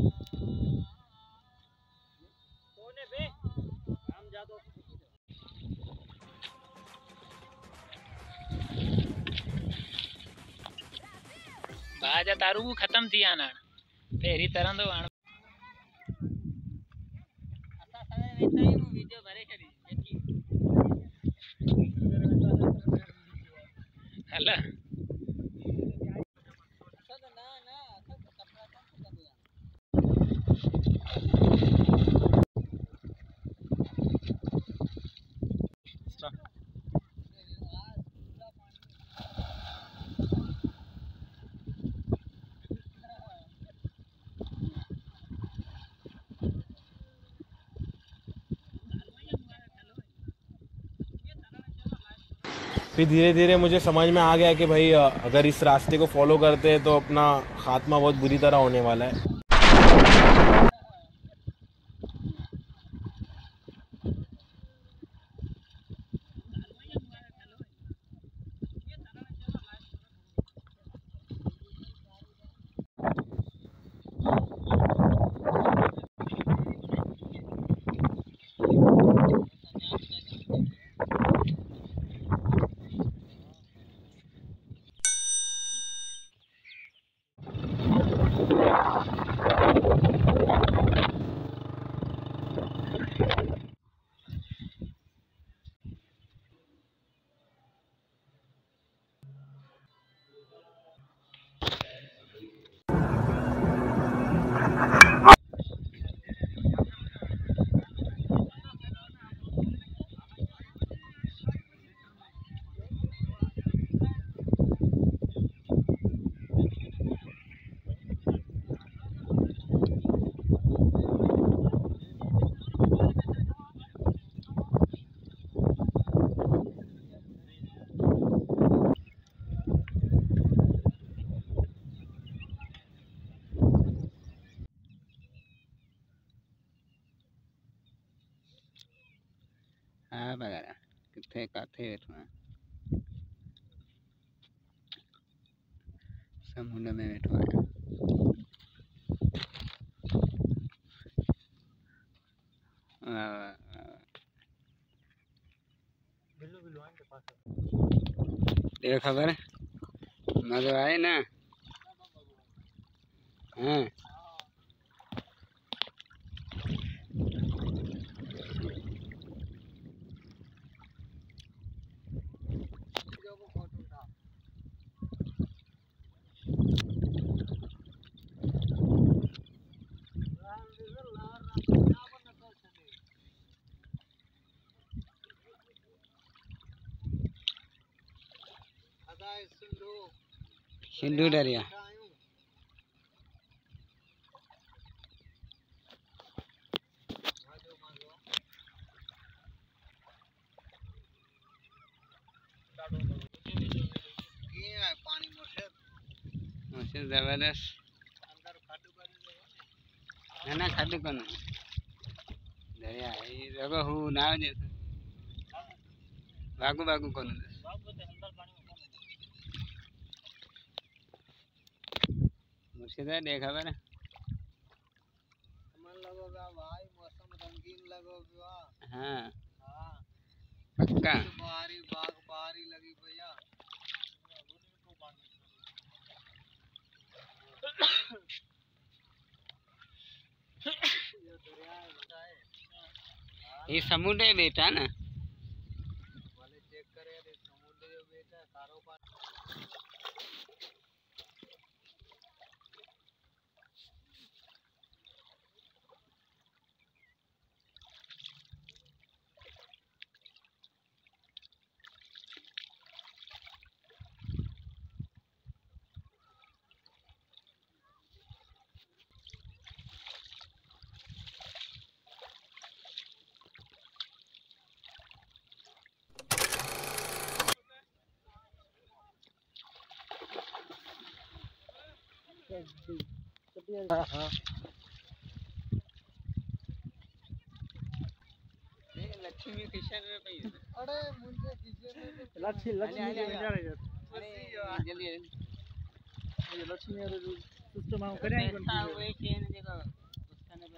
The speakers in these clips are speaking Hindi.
कोने पे हम जा दो बाजा तारू खत्म थी आना फेरी तरह दो आन असा समय वेता ही वीडियो भरे करी हला ना ना सब कपड़ा सब कर दिया फिर धीरे धीरे मुझे समझ में आ गया कि भाई अगर इस रास्ते को फॉलो करते हैं तो अपना खात्मा बहुत बुरी तरह होने वाला है। हाँ बगैर कितने काथे बैठना समुद्र में बैठवा ये खबर मजा आए ना हाँ सिंधु दरिया जबरदस्त ना खाटू कौन दरिया ये देखो हूँ नाव जैसे बागू बागू कौन मुर्शिदा देखा बना मन लगोगा भाई मौसम रंगीन लगोगा हाँ पक्का बारी लगी भैया ये समुद्र बेटा ना वाले चेक करे समुद्र बेटा कारोबार हाँ लक्ष्मी किशन में पे अरे मुझे किशन लक्ष्मी लक्ष्मी जा रही है जल्दी लक्ष्मी सिस्टम हम करें ऐसा हुए चेन देखो उसका ने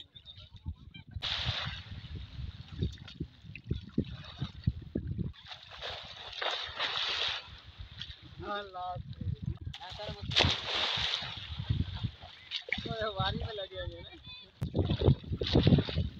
हां लास्ट ऐसा वारी में लगे हुए हैं